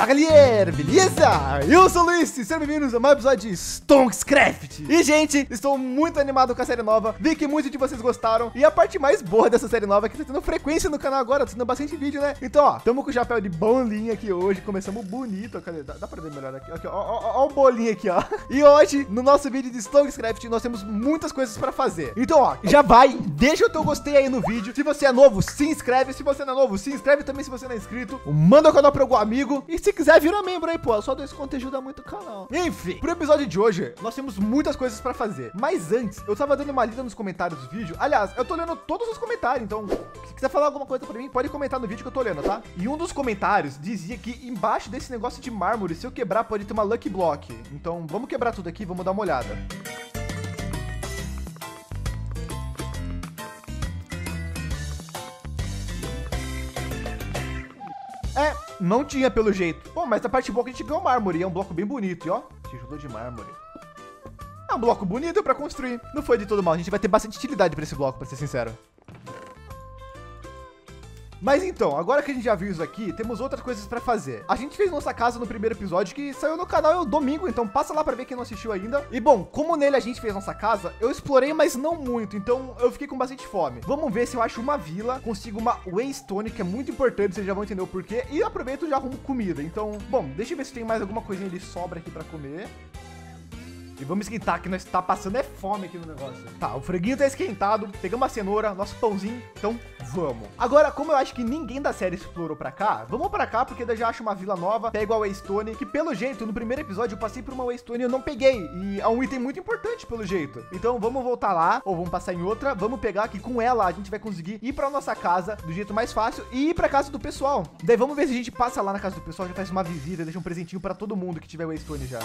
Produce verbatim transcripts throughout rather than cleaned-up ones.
Fala galera, beleza? Eu sou o Luiz, sejam bem-vindos a mais um episódio de Stonkscraft. E gente, estou muito animado com a série nova, vi que muitos de vocês gostaram. E a parte mais boa dessa série nova é que tá tendo frequência no canal agora, tá tendo bastante vídeo, né? Então ó, tamo com o chapéu de bolinha aqui hoje, começamos bonito. Cadê? Dá, dá pra ver melhor aqui, aqui ó, ó, ó, ó o bolinho aqui, ó. E hoje, no nosso vídeo de Stonkscraft, nós temos muitas coisas pra fazer. Então ó, já vai, deixa o teu gostei aí no vídeo. Se você é novo, se inscreve. Se você não é novo, se inscreve também se você não é inscrito. Manda o canal pra algum amigo. E se quiser, vira membro aí, pô. Só desse conteúdo ajuda muito o canal. Enfim, pro episódio de hoje, nós temos muitas coisas pra fazer. Mas antes, eu tava dando uma lida nos comentários do vídeo. Aliás, eu tô lendo todos os comentários. Então, se quiser falar alguma coisa pra mim, pode comentar no vídeo que eu tô lendo, tá? E um dos comentários dizia que embaixo desse negócio de mármore, se eu quebrar, pode ter uma Lucky Block. Então, vamos quebrar tudo aqui e vamos dar uma olhada. É, não tinha pelo jeito. Bom, mas a parte boa é que a gente ganhou mármore. É um bloco bem bonito, e ó, tijolo de mármore. É um bloco bonito pra construir. Não foi de todo mal, a gente vai ter bastante utilidade pra esse bloco, pra ser sincero. Mas então, agora que a gente já viu isso aqui, temos outras coisas pra fazer. A gente fez nossa casa no primeiro episódio, que saiu no canal no domingo, então passa lá pra ver quem não assistiu ainda. E bom, como nele a gente fez nossa casa, eu explorei, mas não muito, então eu fiquei com bastante fome. Vamos ver se eu acho uma vila, consigo uma Waystone, que é muito importante, vocês já vão entender o porquê. E aproveito e já arrumo comida. Então, bom, deixa eu ver se tem mais alguma coisinha de sobra aqui pra comer. E vamos esquentar, que nós tá passando é fome aqui no negócio. Tá, o franguinho tá esquentado, pegamos a cenoura, nosso pãozinho, então vamos. Agora, como eu acho que ninguém da série explorou pra cá, vamos pra cá, porque eu já acho uma vila nova, pego a Waystone, que pelo jeito, no primeiro episódio eu passei por uma Waystone e eu não peguei. E é um item muito importante pelo jeito. Então vamos voltar lá, ou vamos passar em outra, vamos pegar que com ela a gente vai conseguir ir pra nossa casa do jeito mais fácil e ir pra casa do pessoal. Daí vamos ver se a gente passa lá na casa do pessoal, já faz uma visita, deixa um presentinho pra todo mundo que tiver Waystone já.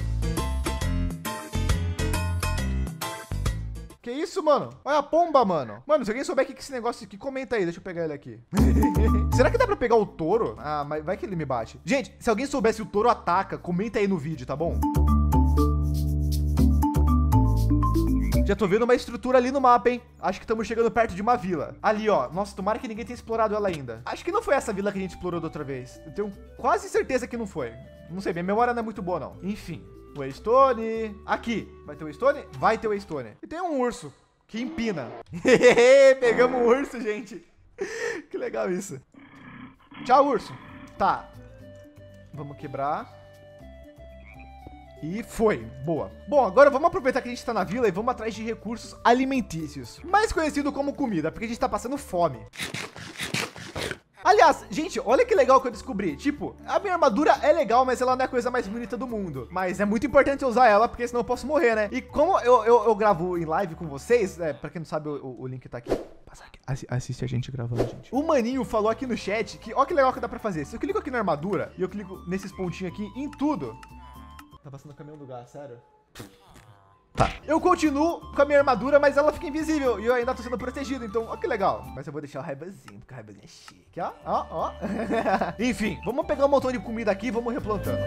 Que isso, mano? Olha a pomba, mano. Mano, se alguém souber o que é esse negócio aqui, comenta aí. Deixa eu pegar ele aqui. Será que dá pra pegar o touro? Ah, mas vai que ele me bate. Gente, se alguém souber se o touro ataca, comenta aí no vídeo, tá bom? Já tô vendo uma estrutura ali no mapa, hein? Acho que estamos chegando perto de uma vila. Ali, ó. Nossa, tomara que ninguém tenha explorado ela ainda. Acho que não foi essa vila que a gente explorou da outra vez. Eu tenho quase certeza que não foi. Não sei, minha memória não é muito boa, não. Enfim. Waystone. Aqui. Vai ter Waystone? Vai ter Waystone. E tem um urso que empina. Pegamos um urso, gente. Que legal isso. Tchau, urso. Tá. Vamos quebrar. E foi. Boa. Bom, agora vamos aproveitar que a gente tá na vila e vamos atrás de recursos alimentícios. Mais conhecido como comida, porque a gente tá passando fome. Aliás, gente, olha que legal que eu descobri. Tipo, a minha armadura é legal, mas ela não é a coisa mais bonita do mundo. Mas é muito importante eu usar ela, porque senão eu posso morrer, né? E como eu, eu, eu gravo em live com vocês, é, pra quem não sabe, o, o link tá aqui. Passa aqui. Assiste a gente gravando, gente. O maninho falou aqui no chat que, ó que legal que dá pra fazer. Se eu clico aqui na armadura e eu clico nesses pontinhos aqui em tudo. Tá passando o caminhão do gás, sério? Tá. Eu continuo com a minha armadura, mas ela fica invisível e eu ainda tô sendo protegido, então, ó que legal. Mas eu vou deixar o raibazinho, porque o raibazinho é chique, ó, ó, ó. Enfim, vamos pegar um montão de comida aqui e vamos replantando.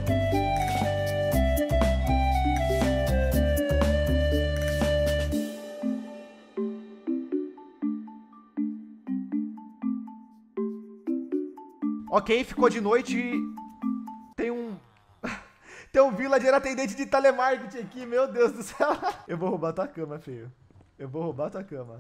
Ok, ficou de noite e tem um... Tem um villager atendente de telemarketing aqui, meu Deus do céu. Eu vou roubar tua cama, feio. Eu vou roubar tua cama.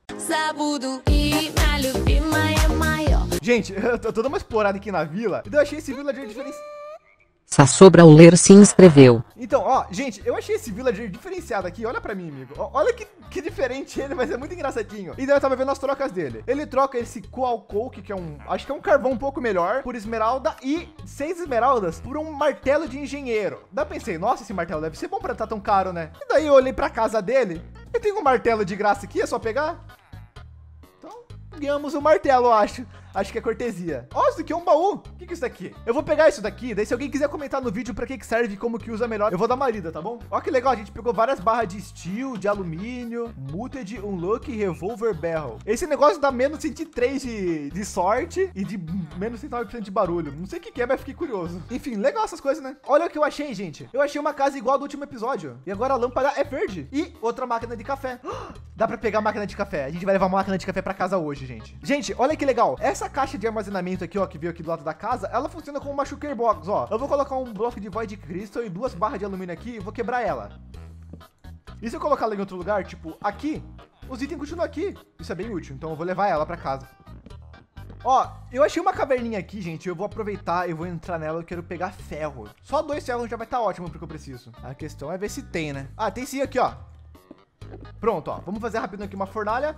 Gente, eu tô dando uma explorada aqui na vila. Então eu achei esse villager diferenciado. Sassobrauler se inscreveu. Então, ó, gente, eu achei esse villager diferenciado aqui. Olha pra mim, amigo. Ó, olha que, que diferente ele, mas é muito engraçadinho. E daí eu tava vendo as trocas dele. Ele troca esse Coal Coke, que é um... Acho que é um carvão um pouco melhor, por esmeralda. E seis esmeraldas por um martelo de engenheiro. Daí eu pensei, nossa, esse martelo deve ser bom pra estar tão caro, né? E daí eu olhei pra casa dele. E tem um martelo de graça aqui, é só pegar? Então, ganhamos um martelo, eu acho. Acho que é cortesia. Ó, isso aqui é um baú. O que que é isso daqui? Eu vou pegar isso daqui, daí se alguém quiser comentar no vídeo pra que que serve e como que usa melhor, eu vou dar uma lida, tá bom? Ó que legal, a gente pegou várias barras de steel, de alumínio, muted, unlock, revolver barrel. Esse negócio dá menos cento e três de, de sorte e de menos cento e nove por cento de barulho. Não sei o que que é, mas fiquei curioso. Enfim, legal essas coisas, né? Olha o que eu achei, gente. Eu achei uma casa igual do último episódio. E agora a lâmpada é verde. E outra máquina de café. dá pra pegar a máquina de café. A gente vai levar uma máquina de café pra casa hoje, gente. Gente, olha que legal. Essa caixa de armazenamento aqui, ó, que veio aqui do lado da casa, ela funciona como uma sugar box, ó. Eu vou colocar um bloco de void crystal e duas barras de alumínio aqui e vou quebrar ela. E se eu colocar ela em outro lugar, tipo aqui, os itens continuam aqui. Isso é bem útil, então eu vou levar ela pra casa. Ó, eu achei uma caverninha aqui, gente. Eu vou aproveitar e vou entrar nela. Eu quero pegar ferro. Só dois ferros já vai estar ótimo porque eu preciso. A questão é ver se tem, né? Ah, tem sim aqui, ó. Pronto, ó. Vamos fazer rapidinho aqui uma fornalha.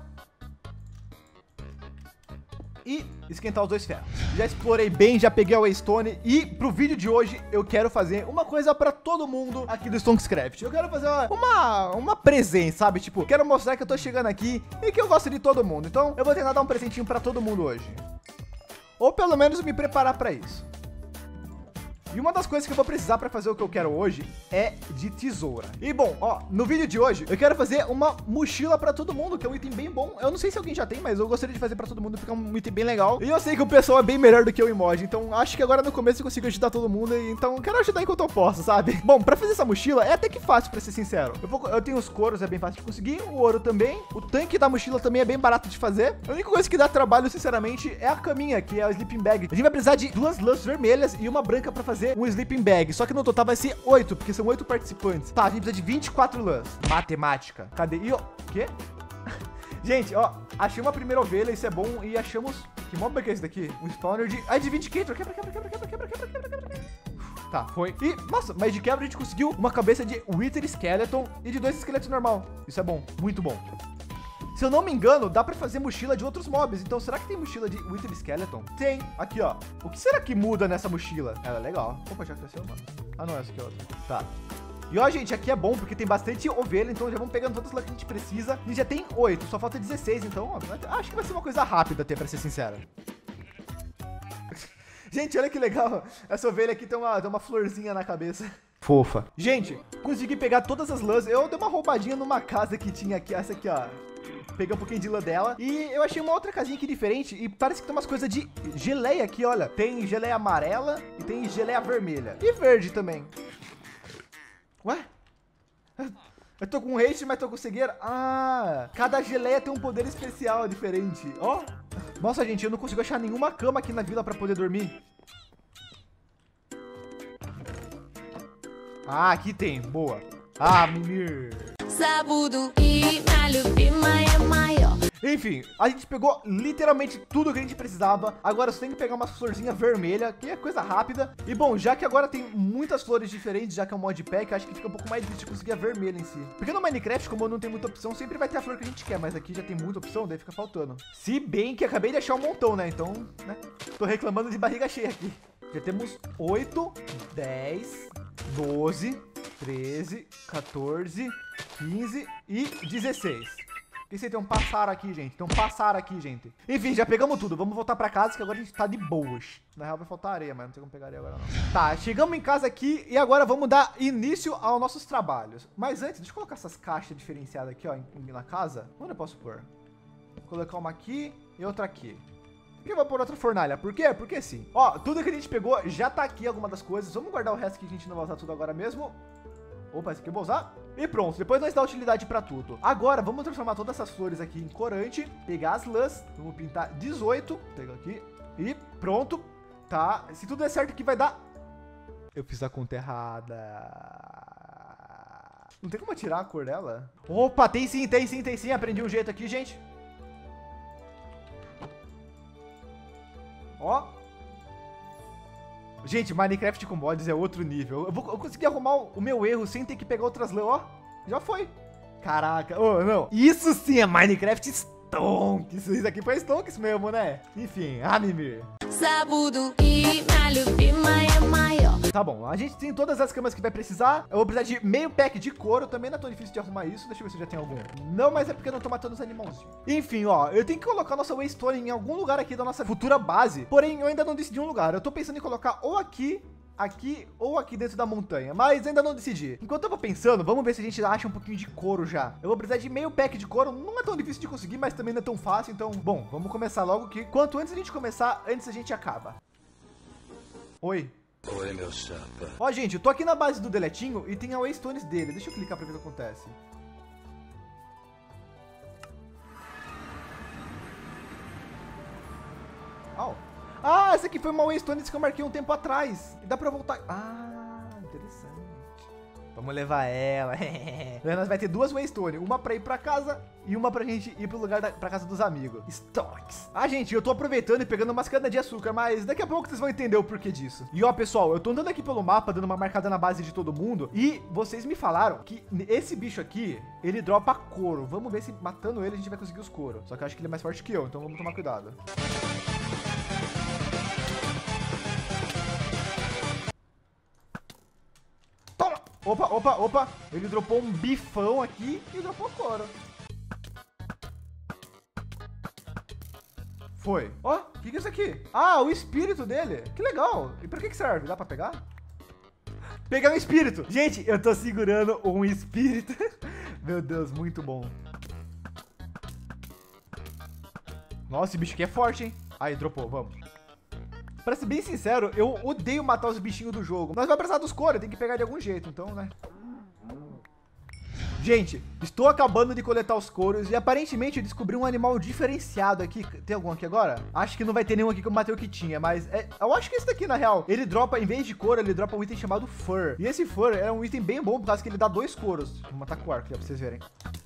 E esquentar os dois ferros. Já explorei bem, já peguei a waystone. E pro vídeo de hoje eu quero fazer uma coisa pra todo mundo aqui do Stonkscraft. Eu quero fazer uma, uma, uma presença, sabe? Tipo, quero mostrar que eu tô chegando aqui e que eu gosto de todo mundo. Então eu vou tentar dar um presentinho pra todo mundo hoje. Ou pelo menos me preparar pra isso. E uma das coisas que eu vou precisar para fazer o que eu quero hoje é de tesoura. E bom, ó, no vídeo de hoje eu quero fazer uma mochila para todo mundo, que é um item bem bom. Eu não sei se alguém já tem, mas eu gostaria de fazer para todo mundo, porque é um item bem legal. E eu sei que o pessoal é bem melhor do que eu em mod, então acho que agora no começo eu consigo ajudar todo mundo, e então eu quero ajudar enquanto eu posso, sabe? Bom, para fazer essa mochila é até que fácil, para ser sincero. Eu, vou, eu tenho os couros, é bem fácil de conseguir, o ouro também. O tanque da mochila também é bem barato de fazer. A única coisa que dá trabalho, sinceramente, é a caminha, que é o sleeping bag. A gente vai precisar de duas lãs vermelhas e uma branca para fazer um sleeping bag. Só que no total vai ser oito, porque são oito participantes. Tá, a gente precisa de vinte e quatro lãs. Matemática. Cadê? E ó, o quê? Gente, ó, achei uma primeira ovelha, isso é bom. E achamos... Que mob é que é esse daqui? Um spawner de... Ah, de vinte quebra, quebra, quebra, quebra, quebra, quebra, quebra, quebra, quebra. Tá, foi. E, nossa, mas de quebra a gente conseguiu uma cabeça de Wither Skeleton e de dois esqueletos normal. Isso é bom, muito bom. Se eu não me engano, dá pra fazer mochila de outros mobs. Então, será que tem mochila de Wither Skeleton? Tem. Aqui, ó. O que será que muda nessa mochila? Ela é legal. Opa, já cresceu, mano. Ah, não, essa aqui é outra. Tá. E, ó, gente, aqui é bom porque tem bastante ovelha. Então, já vamos pegando todas as que a gente precisa. E já tem oito. Só falta dezesseis. Então, ó, acho que vai ser uma coisa rápida até, pra ser sincero. Gente, olha que legal. Essa ovelha aqui tem uma, tem uma florzinha na cabeça. Fofa. Gente, consegui pegar todas as lãs. Eu dei uma roubadinha numa casa que tinha aqui. Essa aqui, ó. Peguei um pouquinho de lã dela. E eu achei uma outra casinha aqui diferente. E parece que tem umas coisas de geleia aqui, olha. Tem geleia amarela e tem geleia vermelha. E verde também. Ué? Eu tô com haste, mas tô com cegueira. Ah, cada geleia tem um poder especial diferente. Ó. Nossa, gente, eu não consigo achar nenhuma cama aqui na vila pra poder dormir. Ah, aqui tem. Boa. Ah, Mimir. Enfim, a gente pegou literalmente tudo que a gente precisava. Agora só tem que pegar uma florzinha vermelha, que é coisa rápida. E bom, já que agora tem muitas flores diferentes, já que é um mod pack, acho que fica um pouco mais difícil de conseguir a vermelha em si. Porque no Minecraft, como não tem muita opção, sempre vai ter a flor que a gente quer. Mas aqui já tem muita opção, daí fica faltando. Se bem que acabei de achar um montão, né? Então, né? Tô reclamando de barriga cheia aqui. Já temos oito, dez, doze, treze, quatorze, quinze e dezesseis. E você tem um passar aqui, gente. Tem um passar aqui, gente. Enfim, já pegamos tudo. Vamos voltar pra casa, que agora a gente tá de boas. Na real vai faltar areia, mas não sei como pegar areia agora não. Tá, chegamos em casa aqui e agora vamos dar início aos nossos trabalhos. Mas antes, deixa eu colocar essas caixas diferenciadas aqui, ó, na casa. Onde eu posso pôr? Vou colocar uma aqui e outra aqui. E eu vou pôr outra fornalha. Por quê? Porque sim. Ó, tudo que a gente pegou já tá aqui, alguma das coisas. Vamos guardar o resto que a gente não vai usar tudo agora mesmo. Opa, esse aqui eu vou usar. E pronto, depois nós dá utilidade pra tudo. Agora, vamos transformar todas essas flores aqui em corante. Pegar as lãs. Vamos pintar dezoito. Pega aqui. E pronto. Tá. Se tudo der certo aqui, vai dar... Eu fiz a conta errada. Não tem como tirar a cor dela? Opa, tem sim, tem sim, tem sim. Aprendi um jeito aqui, gente. Ó. Gente, Minecraft com mods é outro nível. Eu, vou, eu consegui arrumar o, o meu erro sem ter que pegar outras lãs, ó. Já foi. Caraca. Oh, não. Isso sim é Minecraft Stonks. Isso aqui foi Stonks mesmo, né? Enfim, ah, Mimir. Tá bom, a gente tem todas as camas que vai precisar. Eu vou precisar de meio pack de couro. Também não é tão difícil de arrumar isso. Deixa eu ver se já tem algum. Não, mas é porque eu não tô matando os animalzinhos. Enfim, ó, eu tenho que colocar nossa waystone em algum lugar aqui da nossa futura base. Porém, eu ainda não decidi um lugar. Eu tô pensando em colocar ou aqui, aqui ou aqui dentro da montanha, mas ainda não decidi. Enquanto eu vou pensando, vamos ver se a gente acha um pouquinho de couro já. Eu vou precisar de meio pack de couro. Não é tão difícil de conseguir, mas também não é tão fácil. Então, bom, vamos começar logo que quanto antes a gente começar, antes a gente acaba. Oi. Oi, meu chapa. Ó, gente, eu tô aqui na base do Deletinho e tem a waystones dele. Deixa eu clicar pra ver o que acontece. aqui foi uma Waystone que eu marquei um tempo atrás. E dá pra voltar. Ah, interessante. Vamos levar ela. Nós vai ter duas Waystone. Uma pra ir pra casa e uma pra gente ir pro lugar da pra casa dos amigos. Stocks. Ah, gente, eu tô aproveitando e pegando umas canas de açúcar, mas daqui a pouco vocês vão entender o porquê disso. E ó, pessoal, eu tô andando aqui pelo mapa, dando uma marcada na base de todo mundo. E vocês me falaram que esse bicho aqui, ele dropa couro. Vamos ver se matando ele a gente vai conseguir os couro. Só que eu acho que ele é mais forte que eu, então vamos tomar cuidado. Opa, opa, opa. Ele dropou um bifão aqui e dropou couro. Foi. Ó, o que que é isso aqui? Ah, o espírito dele. Que legal. E pra que que serve? Dá pra pegar? Pegar um espírito. Gente, eu tô segurando um espírito. Meu Deus, muito bom. Nossa, esse bicho aqui é forte, hein? Aí, dropou, vamos. Pra ser bem sincero, eu odeio matar os bichinhos do jogo. Nós vamos precisar dos couro, tem que pegar de algum jeito, então, né? Gente, estou acabando de coletar os couros e aparentemente eu descobri um animal diferenciado aqui. Tem algum aqui agora? Acho que não vai ter nenhum aqui que eu matei o que tinha, mas é, eu acho que esse daqui, na real, ele dropa, em vez de couro, ele dropa um item chamado fur. E esse fur é um item bem bom, por causa que ele dá dois couros. Vou matar com o arco, já pra vocês verem.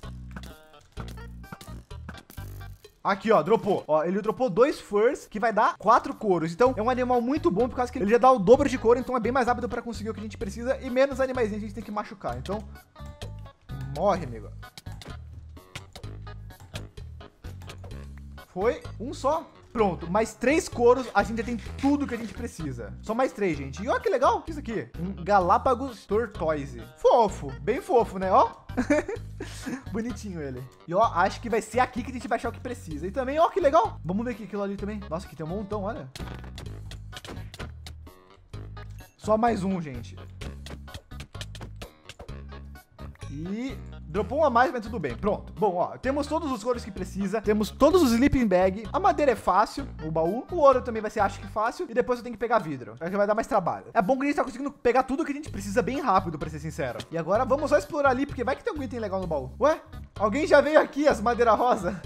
Aqui, ó, dropou. Ó, ele dropou dois furs, que vai dar quatro couros. Então, é um animal muito bom, por causa que ele já dá o dobro de couro, então é bem mais rápido pra conseguir o que a gente precisa e menos animais a gente tem que machucar. Então, morre, amigo. Foi um só. Pronto, mais três couros, a gente já tem tudo que a gente precisa. Só mais três, gente. E ó, que legal, o que é isso aqui? Um Galápagos Tortoise. Fofo, bem fofo, né, ó? Bonitinho ele. E ó, acho que vai ser aqui que a gente vai achar o que precisa. E também, ó, que legal. Vamos ver aqui aquilo ali também. Nossa, aqui tem um montão, olha. Só mais um, gente. E dropou um a mais, mas tudo bem. Pronto. Bom, ó, temos todos os couros que precisa. Temos todos os sleeping bag. A madeira é fácil, o baú. O ouro também vai ser, acho que fácil. E depois eu tenho que pegar vidro. Acho que vai dar mais trabalho. É bom que a gente tá conseguindo pegar tudo que a gente precisa bem rápido, pra ser sincero. E agora vamos só explorar ali, porque vai que tem algum item legal no baú. Ué? Alguém já veio aqui, as madeira rosa?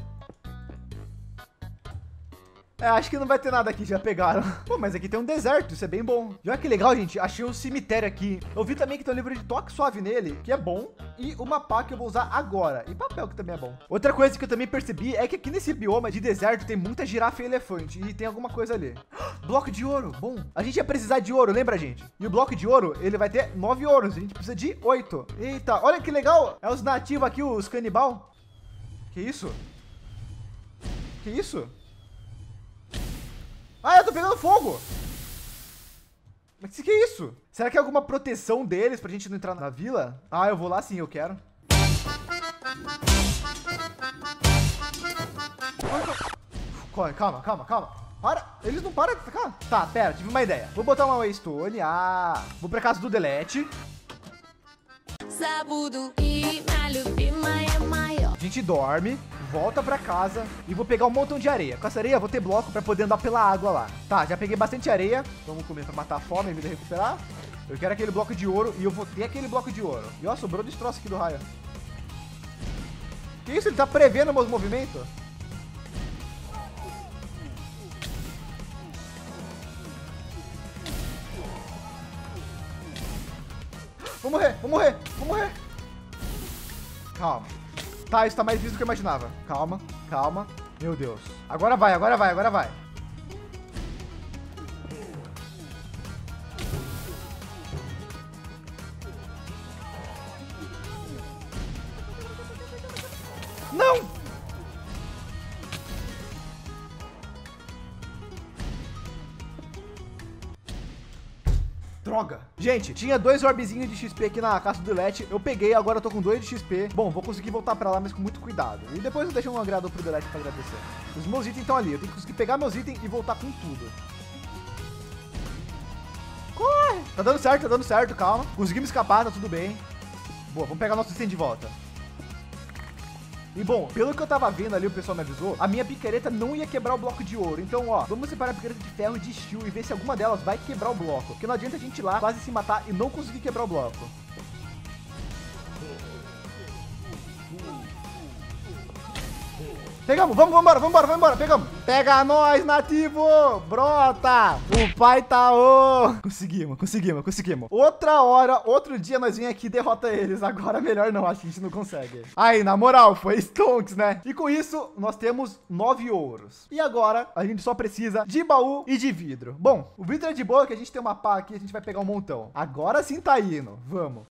É, acho que não vai ter nada aqui, já pegaram. Pô, mas aqui tem um deserto, isso é bem bom. E olha que legal, gente, achei um cemitério aqui. Eu vi também que tem um livro de toque suave nele, que é bom. E uma pá que eu vou usar agora. E papel, que também é bom. Outra coisa que eu também percebi é que aqui nesse bioma de deserto tem muita girafa e elefante. E tem alguma coisa ali. Bloco de ouro, bom. A gente ia precisar de ouro, lembra, gente? E o bloco de ouro, ele vai ter nove ouros. A gente precisa de oito. Eita, olha que legal. É os nativos aqui, os canibal. Que isso? Que isso? Ah, eu tô pegando fogo! Mas que que é isso? Será que é alguma proteção deles pra gente não entrar na vila? Ah, eu vou lá sim, eu quero. Corre, calma, calma, calma. Para, eles não param de atacar. Tá, pera, tive uma ideia. Vou botar uma Waystone. Ah, vou pra casa do Delete. A gente dorme, volta pra casa e vou pegar um montão de areia. Com essa areia vou ter bloco pra poder andar pela água lá. Tá, já peguei bastante areia. Vamos comer pra matar a fome e me recuperar. Eu quero aquele bloco de ouro e eu vou ter aquele bloco de ouro. E ó, sobrou destroço aqui do raio. Que isso? Ele tá prevendo meus movimentos? Vou morrer, vou morrer, vou morrer. Calma. Tá, isso tá mais difícil do que eu imaginava. Calma, calma. Meu Deus. Agora vai, agora vai, agora vai. Não! Droga. Gente, tinha dois orbezinhos de X P aqui na casa do Delete. Eu peguei, agora eu tô com dois de X P. Bom, vou conseguir voltar pra lá, mas com muito cuidado. E depois eu deixo um agradador pro Delete pra agradecer. Os meus itens estão ali. Eu tenho que conseguir pegar meus itens e voltar com tudo. Corre! Tá dando certo, tá dando certo, calma. Conseguimos escapar, tá tudo bem. Boa, vamos pegar nosso item de volta. E bom, pelo que eu tava vendo ali, o pessoal me avisou, a minha picareta não ia quebrar o bloco de ouro. Então, ó, vamos separar a picareta de ferro e de steel e ver se alguma delas vai quebrar o bloco. Porque não adianta a gente ir lá, quase se matar e não conseguir quebrar o bloco. Pegamos, vamos, vambora, vambora, vambora, pegamos. Pega nós, nativo, brota. O pai tá o... Conseguimos, conseguimos, conseguimos. Outra hora, outro dia nós vem aqui e derrota eles. Agora melhor não, acho que a gente não consegue. Aí, na moral, foi stonks, né? E com isso, nós temos nove ouros. E agora, a gente só precisa de baú e de vidro. Bom, o vidro é de boa, que a gente tem uma pá aqui, a gente vai pegar um montão. Agora sim tá indo, vamos.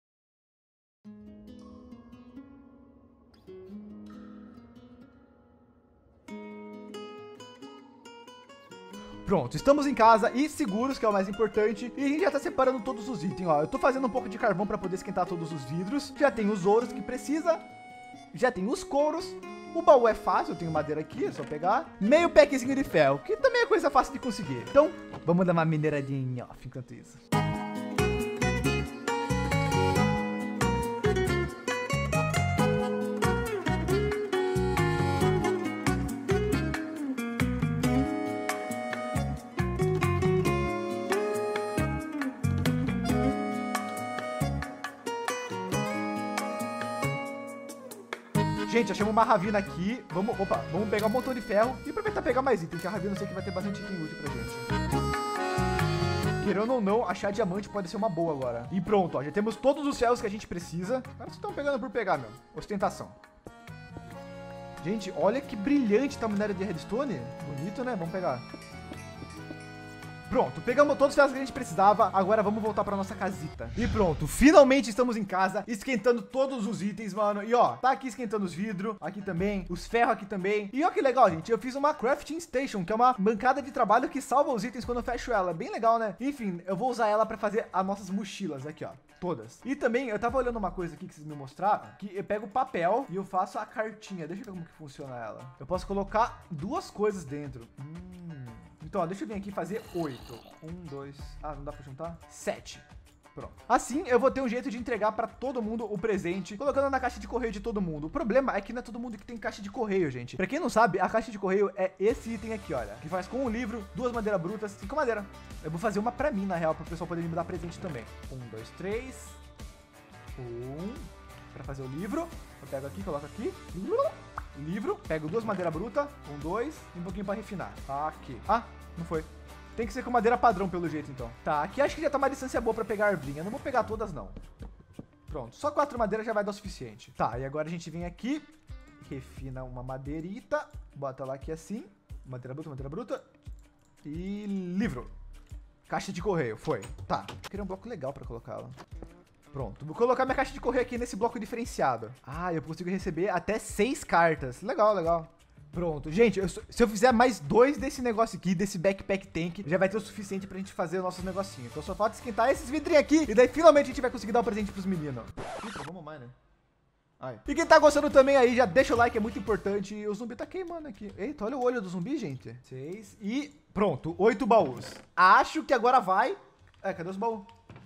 Pronto, estamos em casa e seguros, que é o mais importante. E a gente já tá separando todos os itens, ó. Eu tô fazendo um pouco de carvão para poder esquentar todos os vidros. Já tem os ouros que precisa. Já tem os couros. O baú é fácil, eu tenho madeira aqui, é só pegar. Meio packzinho de ferro, que também é coisa fácil de conseguir. Então, vamos dar uma mineradinha off enquanto isso. Gente, achamos uma ravina aqui. Vamos, opa, vamos pegar um montão de ferro e aproveitar pegar mais itens, que a ravina eu sei que vai ter bastante item útil pra gente. Querendo ou não, achar diamante pode ser uma boa agora. E pronto, ó, já temos todos os ferros que a gente precisa. Agora vocês estão pegando por pegar, meu. Ostentação. Gente, olha que brilhante tá o minério de redstone. Bonito, né? Vamos pegar. Pronto, pegamos todos os ferros que a gente precisava. Agora vamos voltar para nossa casita. E pronto, finalmente estamos em casa, esquentando todos os itens, mano. E ó, tá aqui esquentando os vidros, aqui também, os ferros aqui também. E ó que legal, gente, eu fiz uma crafting station, que é uma bancada de trabalho que salva os itens quando eu fecho ela. Bem legal, né? Enfim, eu vou usar ela para fazer as nossas mochilas aqui, ó. Todas. E também, eu tava olhando uma coisa aqui que vocês me mostraram, que eu pego o papel e eu faço a cartinha. Deixa eu ver como que funciona ela. Eu posso colocar duas coisas dentro. Hum... Então, ó, deixa eu vir aqui fazer oito. Um, dois... Ah, não dá pra juntar? Sete. Pronto. Assim, eu vou ter um jeito de entregar pra todo mundo o presente, colocando na caixa de correio de todo mundo. O problema é que não é todo mundo que tem caixa de correio, gente. Pra quem não sabe, a caixa de correio é esse item aqui, olha. Que faz com um livro, duas madeiras brutas, cinco madeira. Eu vou fazer uma pra mim, na real, pro pessoal poder me dar presente também. Um, dois, três. Um. Pra fazer o livro. Eu pego aqui, coloco aqui. Livro. Pego duas madeiras brutas. Um, dois. E um pouquinho pra refinar. Aqui. Ah, não foi. Tem que ser com madeira padrão, pelo jeito, então. Tá, aqui acho que já tá uma distância boa pra pegar a arvinha. Eu não vou pegar todas, não. Pronto, só quatro madeiras já vai dar o suficiente. Tá, e agora a gente vem aqui, refina uma madeirita, bota lá aqui assim. Madeira bruta, madeira bruta. E livro. Caixa de correio, foi. Tá, eu queria um bloco legal pra colocá-la. Pronto, vou colocar minha caixa de correio aqui nesse bloco diferenciado. Ah, eu consigo receber até seis cartas. Legal, legal. Pronto, gente, eu, se eu fizer mais dois desse negócio aqui, desse backpack tank, já vai ter o suficiente pra gente fazer o nosso negocinho. Então só falta esquentar esses vidrinhos aqui e daí finalmente a gente vai conseguir dar o um presente pros meninos. Isso, vamos mais, né? Ai. E quem tá gostando também aí, já deixa o like, é muito importante. E o zumbi tá queimando aqui. Eita, olha o olho do zumbi, gente. Seis e pronto, oito baús. Acho que agora vai... É, cadê os baús?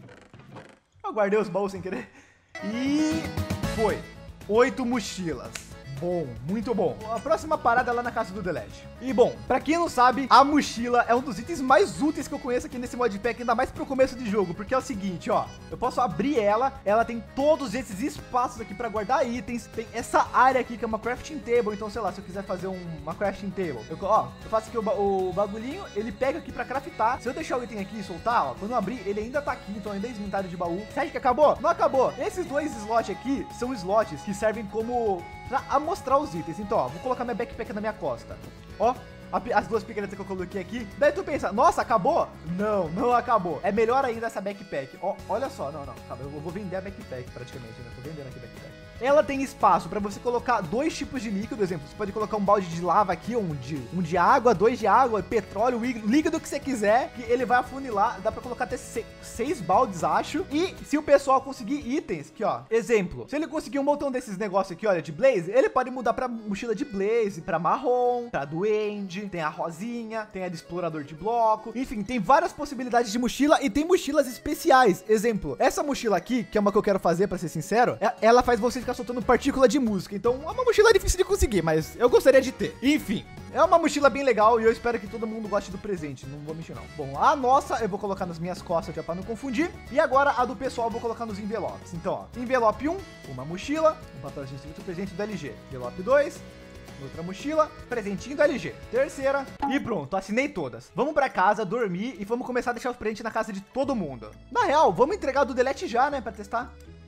Eu guardei os baús sem querer. E foi. Oito mochilas. Bom, muito bom. A próxima parada é lá na casa do Delete. E bom, pra quem não sabe, a mochila é um dos itens mais úteis que eu conheço aqui nesse modpack, ainda mais pro começo de jogo, porque é o seguinte, ó, eu posso abrir ela, ela tem todos esses espaços aqui pra guardar itens, tem essa área aqui que é uma crafting table, então sei lá, se eu quiser fazer um, uma crafting table, eu, ó, eu faço aqui o, o bagulhinho, ele pega aqui pra craftar, se eu deixar o item aqui e soltar, ó, quando eu abrir, ele ainda tá aqui, então ainda é inventário de baú. Você acha que acabou? Não acabou. Esses dois slots aqui são slots que servem como... pra mostrar os itens. Então, ó, vou colocar minha backpack na minha costa. Ó, as duas picaretas que eu coloquei aqui. Daí tu pensa, nossa, acabou? Não, não acabou. É melhor ainda essa backpack. Ó, olha só, não, não, calma, eu vou vender a backpack praticamente, né? Tô vendendo aqui a backpack. Ela tem espaço para você colocar dois tipos de líquido, por exemplo, você pode colocar um balde de lava aqui, um de, um de água, dois de água, petróleo, líquido que você quiser, que ele vai afunilar, dá para colocar até seis, seis baldes, acho. E se o pessoal conseguir itens, aqui ó, exemplo, se ele conseguir um montão desses negócios aqui, olha, de blaze, ele pode mudar para mochila de blaze, para marrom, para duende, tem a rosinha, tem a de explorador de bloco, enfim, tem várias possibilidades de mochila e tem mochilas especiais, exemplo, essa mochila aqui, que é uma que eu quero fazer, para ser sincero, ela faz você ficar soltando partícula de música, então é uma mochila difícil de conseguir, mas eu gostaria de ter. Enfim, é uma mochila bem legal e eu espero que todo mundo goste do presente, não vou mexer não. Bom, a nossa eu vou colocar nas minhas costas já para não confundir, e agora a do pessoal eu vou colocar nos envelopes. Então, ó, envelope um, uma mochila, um papelzinho escrito presente do L G, envelope dois, Outra mochila, presentinho da L G. Terceira e pronto, assinei todas. Vamos pra casa, dormir e vamos começar a deixar os presentes na casa de todo mundo. Na real, vamos entregar do Delete já, né, pra testar.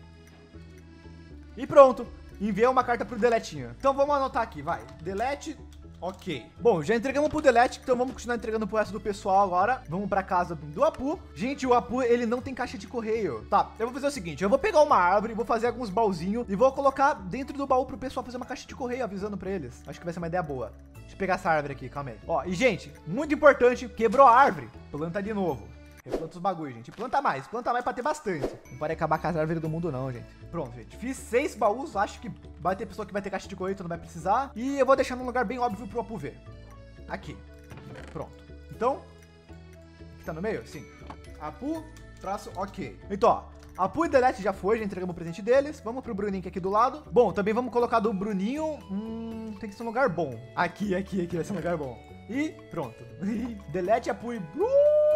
E pronto, enviei uma carta pro Deletinho. Então vamos anotar aqui, vai. Delete, ok. Bom, já entregamos pro Delete, então vamos continuar entregando pro resto do pessoal agora. Vamos pra casa do Apu. Gente, o Apu, ele não tem caixa de correio. Tá, eu vou fazer o seguinte, eu vou pegar uma árvore, vou fazer alguns baúzinhos e vou colocar dentro do baú pro pessoal fazer uma caixa de correio, avisando pra eles. Acho que vai ser uma ideia boa. Deixa eu pegar essa árvore aqui, calma aí. Ó, e gente, muito importante, quebrou a árvore, planta de novo. Replanta os bagulho, gente. Planta mais, planta mais pra ter bastante. Não pode acabar com as árvores do mundo não, gente. Pronto, gente. Fiz seis baús, acho que vai ter pessoa que vai ter caixa de correio, então não vai precisar. E eu vou deixar num lugar bem óbvio pro Apu ver. Aqui. Pronto. Então, aqui tá no meio? Sim. Apu, traço, ok. Então, ó. Apu e Delete já foi, já entregamos o presente deles. Vamos pro Bruninho que é aqui do lado. Bom, também vamos colocar do Bruninho. Hum, tem que ser um lugar bom. Aqui, aqui, aqui vai ser um lugar bom. E pronto. Delete, Apu e Bruno.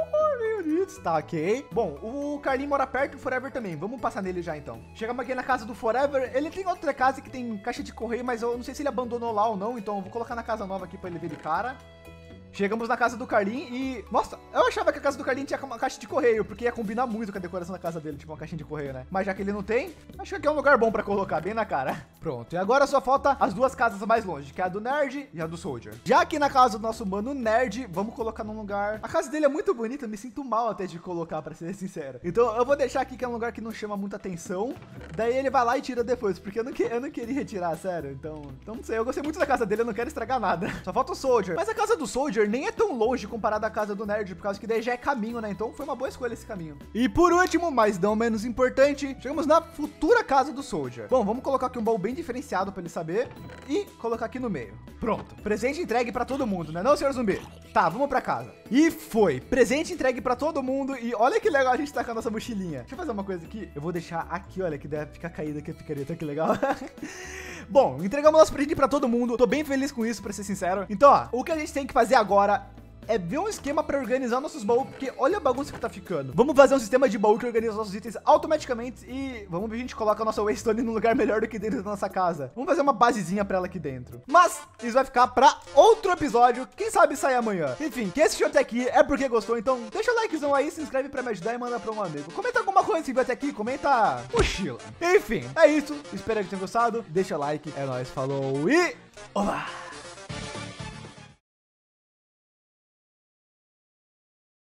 Tá, ok. Bom, o Carlinho mora perto e o Forever também. Vamos passar nele já, então. Chegamos aqui na casa do Forever. Ele tem outra casa que tem caixa de correio, mas eu não sei se ele abandonou lá ou não. Então eu vou colocar na casa nova aqui pra ele ver de cara. Chegamos na casa do Carlinho e... Nossa, eu achava que a casa do Carlinho tinha uma caixa de correio, porque ia combinar muito com a decoração da casa dele, tipo uma caixinha de correio, né? Mas já que ele não tem, acho que aqui é um lugar bom pra colocar, bem na cara. Pronto, e agora só falta as duas casas mais longe, que é a do Nerd e a do Soldier. Já aqui na casa do nosso mano Nerd, vamos colocar num lugar... A casa dele é muito bonita, eu me sinto mal até de colocar, pra ser sincero. Então eu vou deixar aqui que é um lugar que não chama muita atenção, daí ele vai lá e tira depois, porque eu não, que... eu não queria retirar, sério. Então, então não sei, eu gostei muito da casa dele, eu não quero estragar nada. Só falta o Soldier. Mas a casa do Soldier nem é tão longe comparado à casa do Nerd, por causa que daí já é caminho, né? Então foi uma boa escolha esse caminho. E por último, mas não menos importante, chegamos na futura casa do Soldier. Bom, vamos colocar aqui um baú bem diferenciado pra ele saber e colocar aqui no meio. Pronto. Presente entregue pra todo mundo, né não, senhor zumbi? Tá, vamos pra casa. E foi. Presente entregue pra todo mundo e olha que legal a gente tá com a nossa mochilinha. Deixa eu fazer uma coisa aqui. Eu vou deixar aqui, olha, que deve ficar caída aqui a picareta, que legal. Bom, entregamos nosso presente pra todo mundo. Tô bem feliz com isso, pra ser sincero. Então, ó, o que a gente tem que fazer agora é ver um esquema para organizar nossos baús, porque olha a bagunça que tá ficando. Vamos fazer um sistema de baú que organiza nossos itens automaticamente e vamos ver se a gente coloca a nossa Waystone num lugar melhor do que dentro da nossa casa. Vamos fazer uma basezinha para ela aqui dentro. Mas isso vai ficar para outro episódio, quem sabe sair amanhã. Enfim, quem assistiu até aqui é porque gostou, então deixa o likezão aí, se inscreve para me ajudar e manda para um amigo. Comenta alguma coisa se viu até aqui, comenta mochila. Enfim, é isso. Espero que tenham gostado. Deixa o like, é nóis, falou e... Olá!